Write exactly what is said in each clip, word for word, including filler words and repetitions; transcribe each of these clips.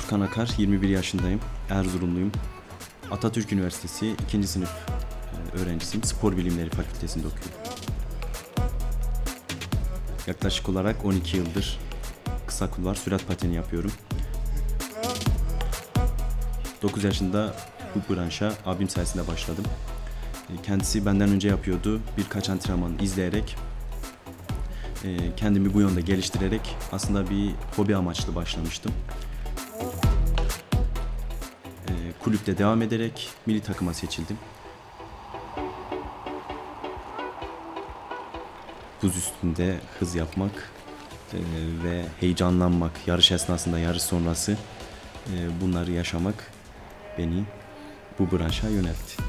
Furkan Akar, yirmi bir yaşındayım, Erzurumluyum. Atatürk Üniversitesi ikinci sınıf öğrencisiyim, Spor Bilimleri Fakültesi'nde okuyorum. Yaklaşık olarak on iki yıldır kısa kulvar sürat pateni yapıyorum. dokuz yaşında bu branşa abim sayesinde başladım. Kendisi benden önce yapıyordu. Birkaç antrenman izleyerek, kendimi bu yönde geliştirerek aslında bir hobi amaçlı başlamıştım. Kulüpte devam ederek milli takıma seçildim. Buz üstünde hız yapmak e, ve heyecanlanmak, yarış esnasında, yarış sonrası e, bunları yaşamak beni bu branşa yöneltti.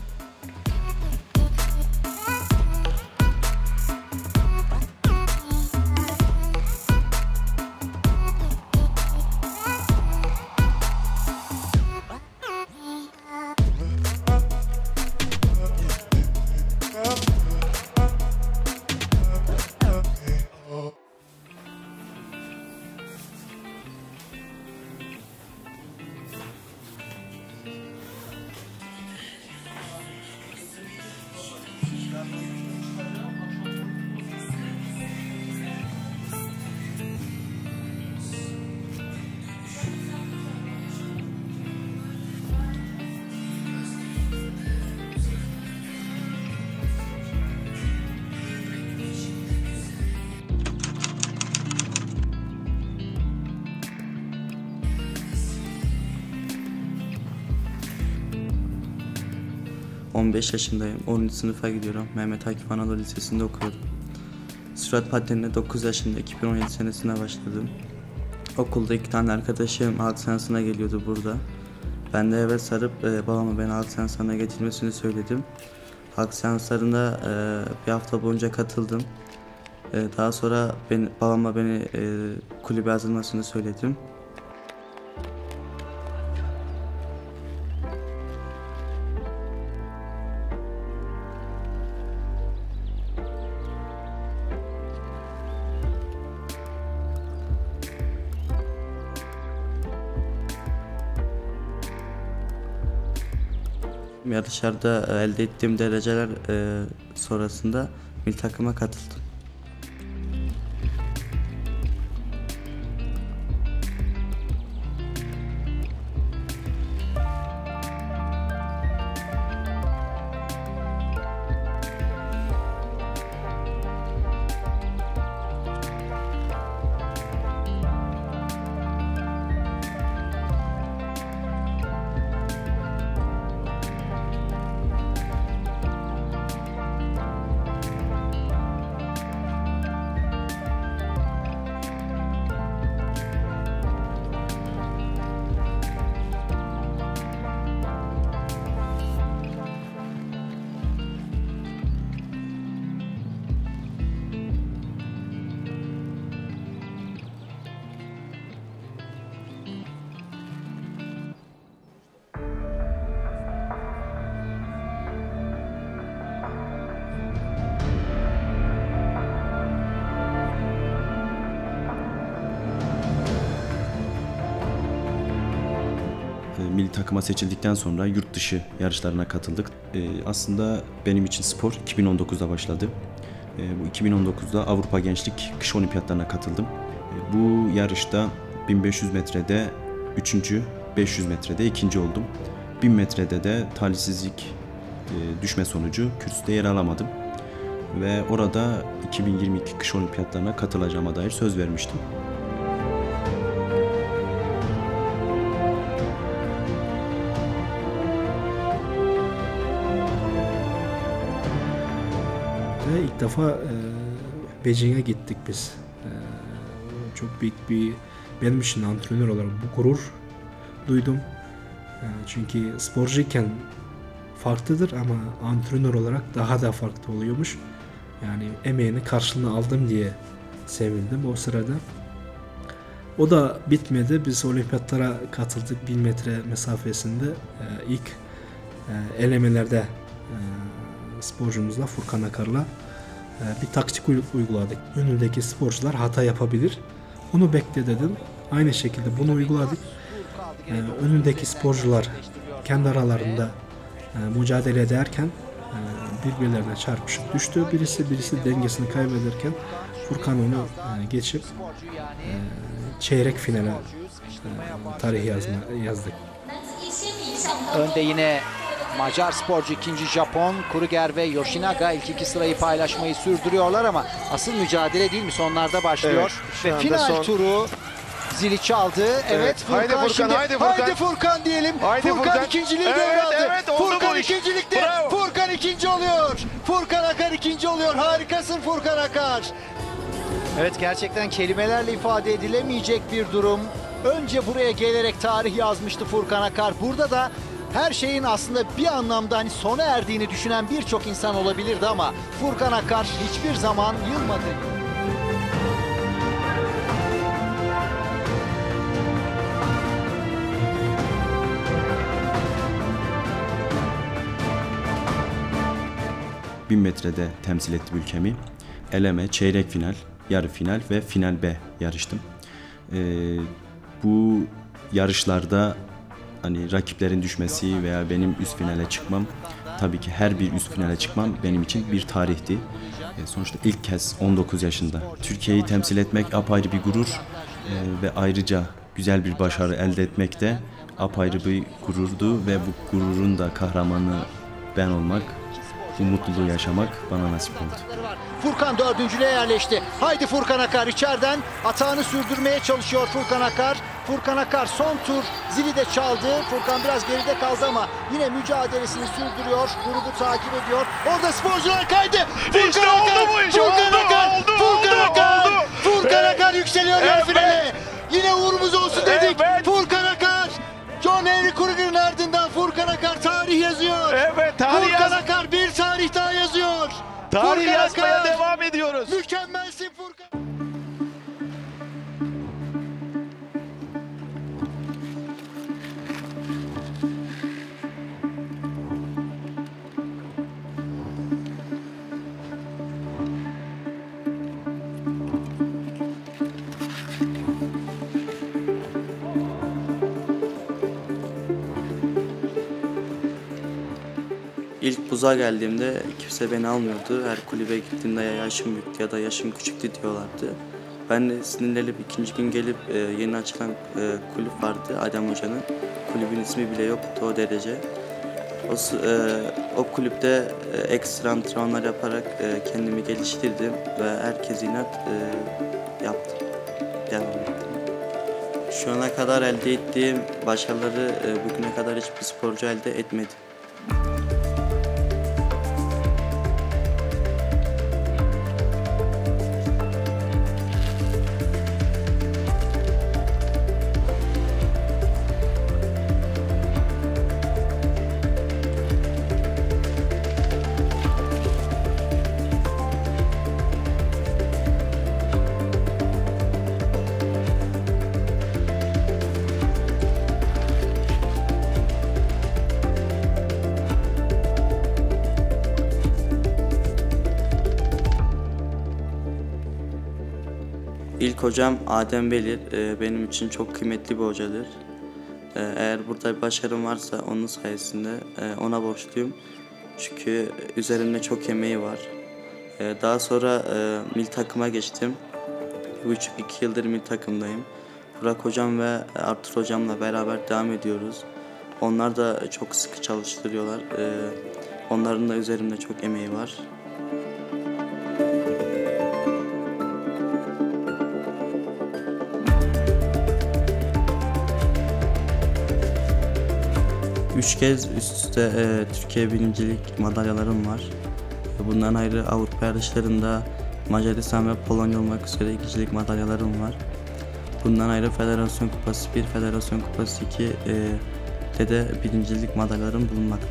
on beş yaşındayım, onuncu sınıfa gidiyorum. Mehmet Akif Anadolu Lisesi'nde okuyorum. Sürat patenine dokuz yaşında, iki bin on yedi senesine başladım. Okulda iki tane arkadaşım halk seansına geliyordu burada. Ben de eve sarıp e, babama beni halk seanslarına getirmesini söyledim. Halk seanslarında e, bir hafta boyunca katıldım. E, daha sonra ben, babama beni e, kulübe yazılmasını söyledim. Yarışlarda elde ettiğim dereceler e, sonrasında milli takıma katıldım. Milli takıma seçildikten sonra yurt dışı yarışlarına katıldık. Ee, aslında benim için spor iki bin on dokuzda başladı. Ee, bu iki bin on dokuzda Avrupa Gençlik Kış Olimpiyatlarına katıldım. Ee, bu yarışta bin beş yüz metrede üçüncü, beş yüz metrede ikinci oldum. bin metrede de talihsizlik e, düşme sonucu kürsüde yer alamadım. Ve orada iki bin yirmi iki Kış Olimpiyatlarına katılacağıma dair söz vermiştim. İlk defa e, Beijing'e gittik biz. E, çok büyük bir, benim için antrenör olarak bu gurur duydum. E, çünkü sporcuyken farklıdır ama antrenör olarak daha da farklı oluyormuş. Yani emeğini karşılığını aldım diye sevindim o sırada. O da bitmedi. Biz olimpiyatlara katıldık bin metre mesafesinde. E, ilk e, elemelerde e, sporcumuzla Furkan Akar'la bir taktik uyguladık. Önündeki sporcular hata yapabilir. Onu bekle dedim. Aynı şekilde bunu uyguladık. e, önündeki sporcular kendi aralarında e, mücadele ederken e, birbirlerine çarpışıp düştü. Birisi birisi dengesini kaybederken Furkan onu e, geçip e, çeyrek finale e, tarih yazma, yazdık. Önde yine Macar sporcu, ikinci Japon Kruger ve Yoshinaga ilk iki sırayı paylaşmayı sürdürüyorlar ama asıl mücadele değil mi sonlarda başlıyor. Evet, ve final son... turu zili çaldı. Evet, evet Furkan, haydi Furkan, şimdi haydi Furkan. haydi Furkan diyelim. Haydi Furkan, Furkan ikinciliği evet, devraldı. Evet, Furkan ikincilikte. Bravo. Furkan ikinci oluyor. Furkan Akar ikinci oluyor. Harikasın Furkan Akar. Evet, gerçekten kelimelerle ifade edilemeyecek bir durum. Önce buraya gelerek tarih yazmıştı Furkan Akar. Burada da her şeyin aslında bir anlamda hani sona erdiğini düşünen birçok insan olabilirdi ama Furkan Akar hiçbir zaman yılmadı. bin metrede temsil ettim ülkemi. Eleme, çeyrek final, yarı final ve final B yarıştım. Ee, bu yarışlarda hani rakiplerin düşmesi veya benim üst finale çıkmam, tabii ki her bir üst finale çıkmam benim için bir tarihti. Ee, sonuçta ilk kez on dokuz yaşında Türkiye'yi temsil etmek apayrı bir gurur ee, ve ayrıca güzel bir başarı elde etmek de apayrı bir gururdu ve bu gururun da kahramanı ben olmak, bu mutluluğu yaşamak bana nasip oldu. Furkan dördüncülüğe yerleşti. Haydi Furkan Akar içeriden atağını sürdürmeye çalışıyor Furkan Akar. Furkan Akar son tur zili de çaldı. Furkan biraz geride kaldı ama yine mücadelesini sürdürüyor. Grubu takip ediyor. Orada sporcular kaydı. Furkan işte Akar, oldu bu iş. Furkan Oldu, Akar, oldu, Furkan oldu, Akar, oldu. Furkan Evet. Akar yükseliyor yarı Evet. finale. Yine uğrumuz olsun dedik. Evet. Furkan Akar, John Henry Kruger'ın ardından Furkan Akar tarih yazıyor. Evet, tarih Furkan yaz... Akar bir tarih daha yazıyor. Tarih Furkan yazmaya Akar. devam ediyoruz. Mükemmelsin Furkan. İlk buza geldiğimde kimse beni almıyordu. Her kulübe gittiğimde ya yaşım büyük ya da yaşım küçüktü diyorlardı. Ben de sinirlenip ikinci gün gelip e, yeni açılan e, kulüp vardı Adem Hoca'nın. Kulübün ismi bile yoktu o derece. O, e, o kulüpte e, ekstra antrenmanlar yaparak e, kendimi geliştirdim ve herkese inat e, yaptım. Devam ettim. Şu ana kadar elde ettiğim başarıları e, bugüne kadar hiçbir sporcu elde etmedi. İlk hocam Adem Belir, e, benim için çok kıymetli bir hocadır. E, eğer burada bir başarım varsa onun sayesinde e, ona borçluyum. Çünkü üzerimde çok emeği var. E, daha sonra e, milli takıma geçtim. Bir buçuk iki yıldır milli takımdayım. Burak hocam ve Artur hocamla beraber devam ediyoruz. Onlar da çok sıkı çalıştırıyorlar. E, onların da üzerimde çok emeği var. Üç kez üst üste e, Türkiye birincilik madalyalarım var. Bundan ayrı Avrupa yarışlarında Macaristan ve Polonya olmak üzere ikincilik madalyalarım var. Bundan ayrı Federasyon Kupası bir, Federasyon Kupası iki e, de de birincilik madalyalarım bulunmakta.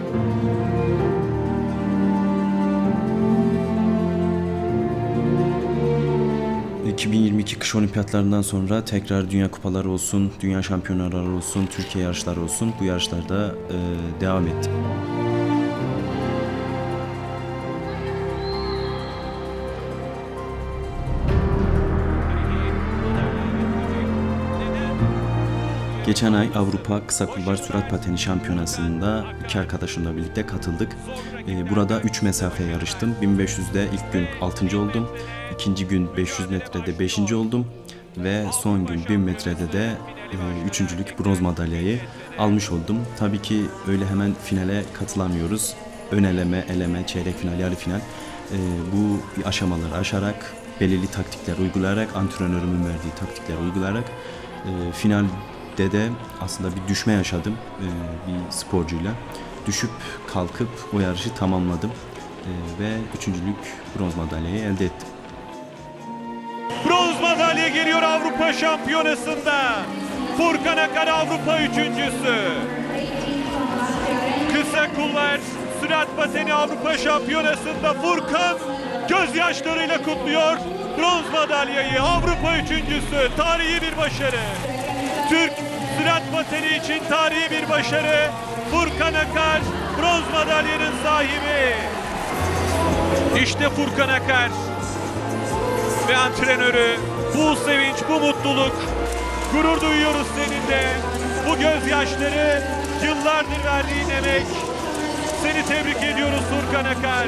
iki bin yirmi iki kış olimpiyatlarından sonra tekrar dünya kupaları olsun, dünya şampiyonaları olsun, Türkiye yarışları olsun, bu yarışlarda e, devam ettim. Geçen ay Avrupa Kısa Kulvar Sürat Pateni Şampiyonası'nda iki arkadaşımla birlikte katıldık. Burada üç mesafe yarıştım. bin beş yüzde ilk gün altıncı oldum. İkinci gün beş yüz metrede beşinci oldum. Ve son gün bin metrede de üçüncülük bronz madalyayı almış oldum. Tabii ki öyle hemen finale katılamıyoruz. Ön eleme, eleme, çeyrek final, yarı final. Bu aşamaları aşarak, belirli taktikler uygulayarak, antrenörümün verdiği taktikler uygulayarak final de aslında bir düşme yaşadım e, bir sporcuyla. Düşüp kalkıp o yarışı tamamladım e, ve üçüncülük bronz madalyayı elde ettim. Bronz madalya geliyor Avrupa Şampiyonası'nda. Furkan Akar Avrupa üçüncüsü. Kısa kulvar sürat pateni Avrupa Şampiyonası'nda Furkan gözyaşlarıyla kutluyor bronz madalyayı. Avrupa üçüncüsü, tarihi bir başarı. Türk sürat pateni için tarihi bir başarı. Furkan Akar bronz madalyanın sahibi. İşte Furkan Akar ve antrenörü. Bu sevinç, bu mutluluk. Gurur duyuyoruz seninle. Bu gözyaşları, yıllardır verdiğin emek. Seni tebrik ediyoruz Furkan Akar.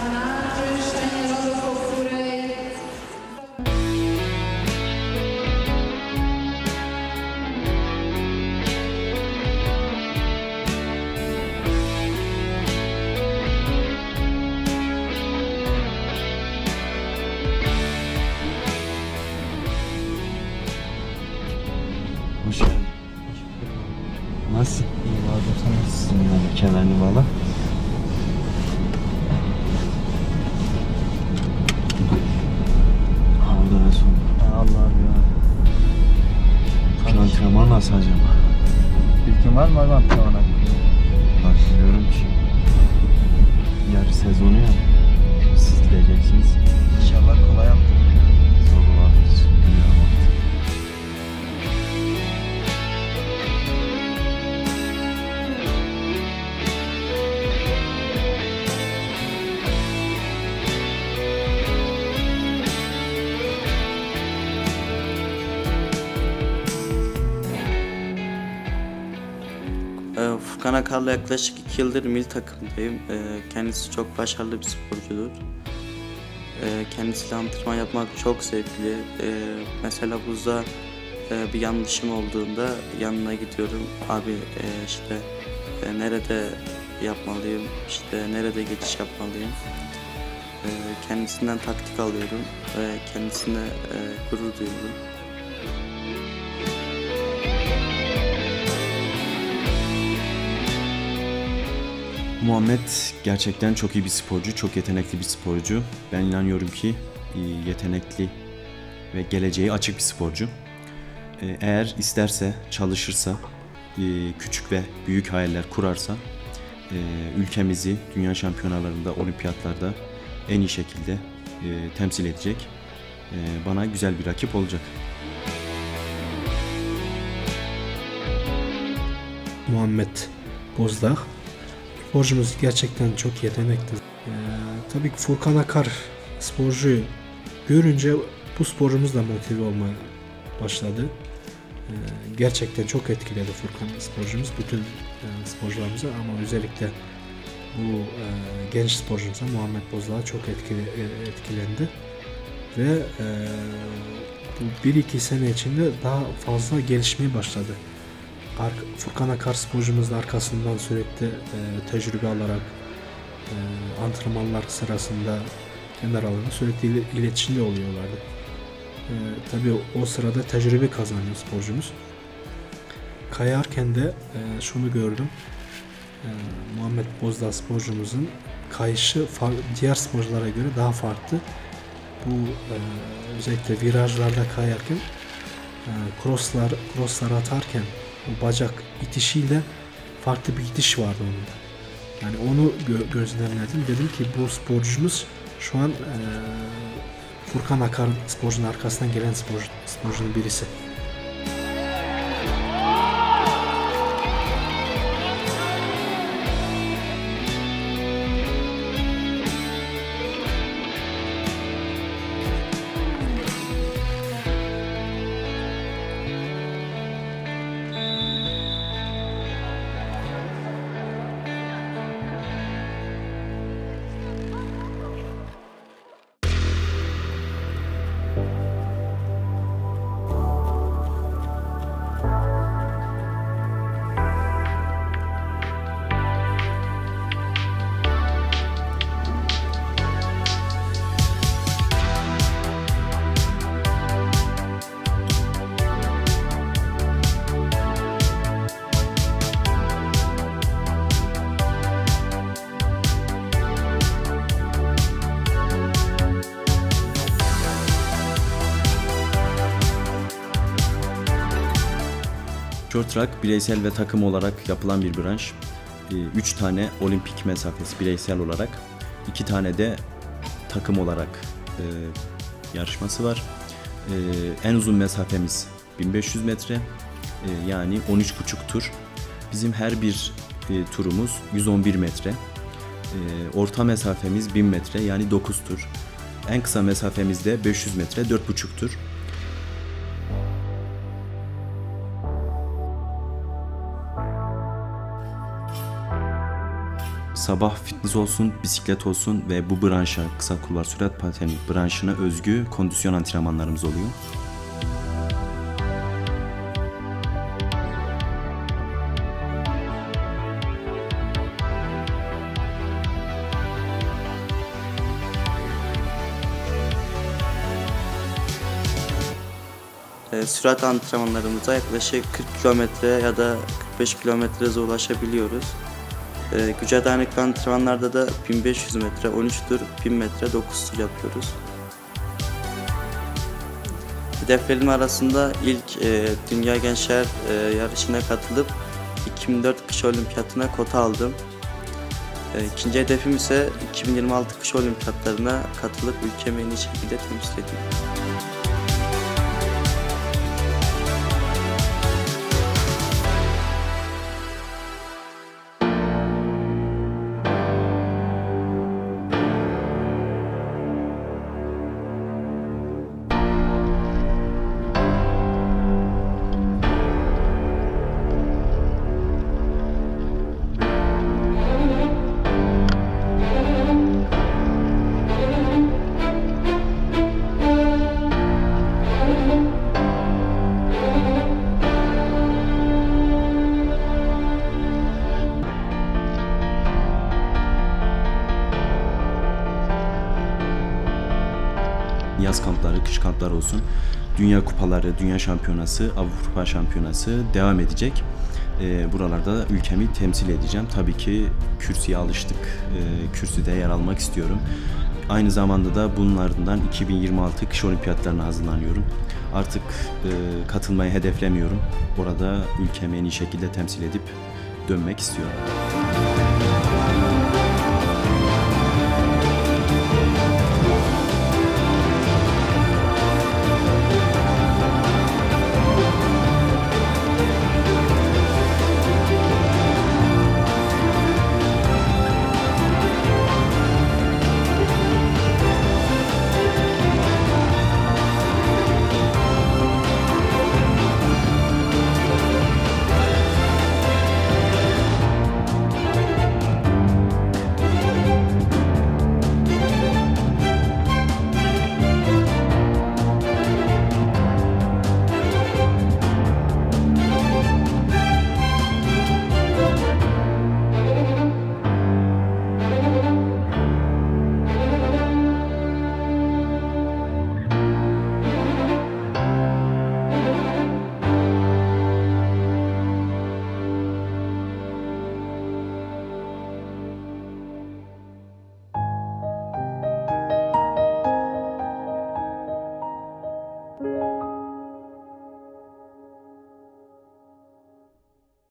Hoş geldin. Nasıl? İyi vardım, sen nasılsın? Yani kemerli bağla. Orada ne son? Allah'ım ya. Bugün antrenman nasıl acaba? Bilgin var mı abi antrenman hakkında? Bak biliyorum ki yarı sezonu ya, siz gideceksiniz. İnşallah kolay yaptın. Zor olabilir, bilmiyorum artık. Furkan Akar'la yaklaşık iki yıldır milli takımdayım. Kendisi çok başarılı bir sporcudur. Kendisiyle antrenman yapmak çok zevkli. Mesela buzda bir yanlışım olduğunda yanına gidiyorum. Abi işte nerede yapmalıyım, işte nerede geçiş yapmalıyım. Kendisinden taktik alıyorum ve kendisine gurur duyuyorum. Muhammed gerçekten çok iyi bir sporcu, çok yetenekli bir sporcu. Ben inanıyorum ki yetenekli ve geleceği açık bir sporcu. Eğer isterse, çalışırsa, küçük ve büyük hayaller kurarsa ülkemizi dünya şampiyonalarında, olimpiyatlarda en iyi şekilde temsil edecek. Bana güzel bir rakip olacak. Muhammed Bozdağ. Sporcumuz gerçekten çok yetenekli. Ee, tabii ki Furkan Akar sporcuyu görünce bu sporcumuz da motive olmaya başladı. Ee, gerçekten çok etkiledi Furkan sporcumuz bütün e, sporcularımızı ama özellikle bu e, genç sporcumuza Muhammed Bozdağ çok etkili, e, etkilendi. Ve e, bu bir iki sene içinde daha fazla gelişmeye başladı. Furkan Akar sporcumuz da arkasından sürekli e, tecrübe alarak e, antrenmanlar sırasında kendi aralarında sürekli il, iletişimde oluyorlardı. E, tabii o sırada tecrübe kazanıyor sporcumuz. Kayarken de e, şunu gördüm. E, Muhammed Bozdağ sporcumuzun kayışı diğer sporculara göre daha farklı. Bu e, özellikle virajlarda kayarken e, crosslar, crosslar atarken o bacak itişiyle farklı bir itiş vardı onda. Yani onu gö- gözlemledim. Dedim ki bu sporcumuz şu an e, Furkan Akar sporcunun arkasından gelen sporcu, sporcunun birisi. Short track bireysel ve takım olarak yapılan bir branş. üç tane olimpik mesafesi bireysel olarak, iki tane de takım olarak e, yarışması var. E, en uzun mesafemiz bin beş yüz metre, e, yani on üç buçuk tur. Bizim her bir e, turumuz yüz on bir metre. E, orta mesafemiz bin metre, yani dokuz tur. En kısa mesafemiz de beş yüz metre, dört buçuk tur. Sabah fitness olsun, bisiklet olsun ve bu branşa, kısa kulvar sürat pateni branşına özgü kondisyon antrenmanlarımız oluyor. E, sürat antrenmanlarımıza yaklaşık kırk kilometre ya da kırk beş kilometre hıza ulaşabiliyoruz. E, güce dayanıklı antrenmanlarda da bin beş yüz metre, on üç tur, bin metre, dokuz tur yapıyoruz. Hedeflerim arasında ilk e, Dünya Gençler e, yarışına katılıp iki bin dört kış olimpiyatına kota aldım. E, ikinci hedefim ise iki bin yirmi altı kış olimpiyatlarına katılıp ülkemi en iyi şekilde temsil edeyim. Yaz kampları, kış kampları olsun, dünya kupaları, dünya şampiyonası, Avrupa şampiyonası devam edecek. E, buralarda ülkemi temsil edeceğim. Tabii ki kürsüye alıştık, e, kürsüde yer almak istiyorum. Aynı zamanda da bunlardan iki bin yirmi altı kış olimpiyatlarına hazırlanıyorum. Artık e, katılmayı hedeflemiyorum. Orada ülkemi en iyi şekilde temsil edip dönmek istiyorum.